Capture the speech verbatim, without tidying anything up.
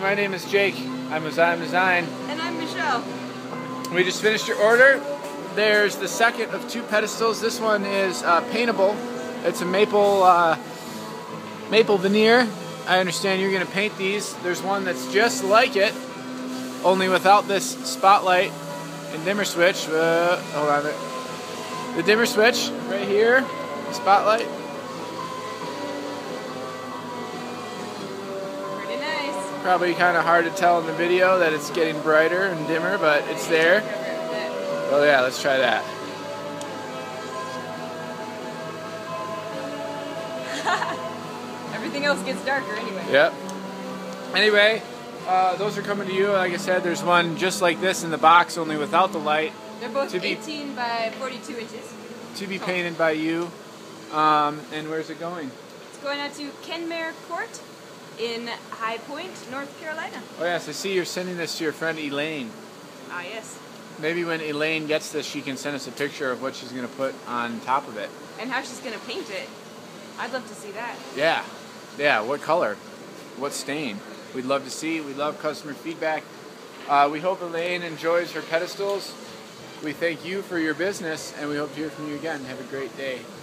my name is Jake. I'm with Zion Design. And I'm Michelle. We just finished your order. There's the second of two pedestals. This one is uh, paintable. It's a maple uh, maple veneer. I understand you're going to paint these. There's one that's just like it, only without this spotlight and dimmer switch. Uh, hold on. The dimmer switch right here, the spotlight. Pretty nice. Probably kind of hard to tell in the video that it's getting brighter and dimmer, but it's there. Oh yeah, let's try that. Everything else gets darker anyway. Yep. Anyway, uh, those are coming to you. Like I said, there's one just like this in the box, only without the light. They're both to be, eighteen by forty-two inches. To be painted by you. Um, and where's it going? It's going out to Kenmare Court in High Point, North Carolina. Oh yes, I see you're sending this to your friend Elaine. Ah yes. Maybe when Elaine gets this, she can send us a picture of what she's going to put on top of it. And how she's going to paint it. I'd love to see that. Yeah. Yeah, what color? What stain? We'd love to see. We love customer feedback. Uh, we hope Elaine enjoys her pedestals. We thank you for your business, and we hope to hear from you again. Have a great day.